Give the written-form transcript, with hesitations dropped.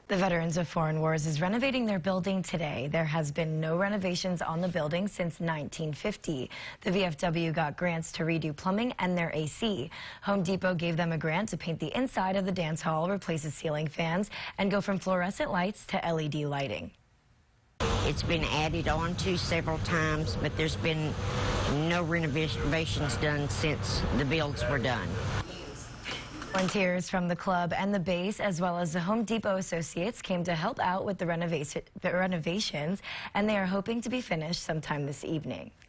The Veterans of Foreign Wars is renovating their building today. There has been no renovations on the building since 1950. The VFW got grants to redo plumbing and their AC. Home Depot gave them a grant to paint the inside of the dance hall, replace the ceiling fans, and go from fluorescent lights to LED lighting. It's been added on to several times, but there's been no renovations done since the builds were done. Volunteers from the club and the base, as well as the Home Depot associates, came to help out with the renovations, and they are hoping to be finished sometime this evening.